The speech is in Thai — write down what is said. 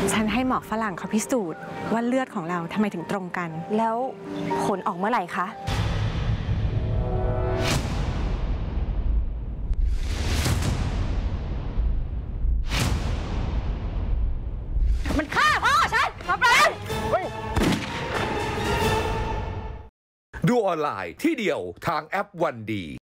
ฉันให้หมอฝรั่งเขาพิสูจน์ว่าเลือดของเราทำไมถึงตรงกันแล้วผลออกเมื่อไหร่คะมันฆ่าพ่อฉันมาปรางดูออนไลน์ที่เดียวทางแอปวันดี